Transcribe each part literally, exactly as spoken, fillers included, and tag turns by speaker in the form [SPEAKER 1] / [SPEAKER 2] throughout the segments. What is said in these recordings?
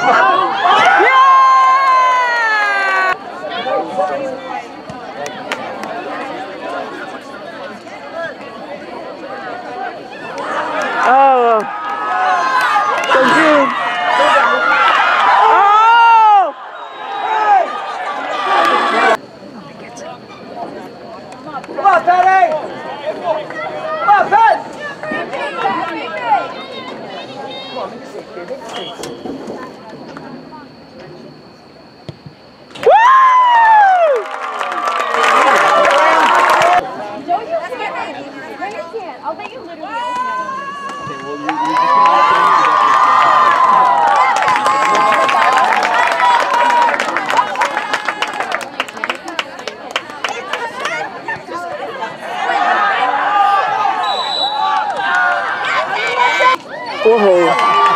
[SPEAKER 1] Oh, so good. Oh!
[SPEAKER 2] Come on, Patty! Come on, Pat! Come on, let me see, kid. Let me see.
[SPEAKER 3] Don't you can't. No, you can't. I'll let you literally open it.
[SPEAKER 4] Okay, well, you, you just
[SPEAKER 1] Whoa.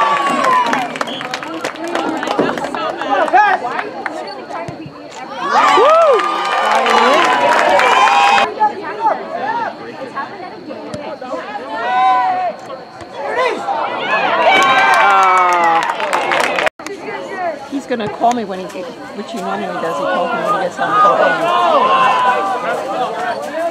[SPEAKER 5] He's gonna call me when he, which he normally does. He calls me when he gets home.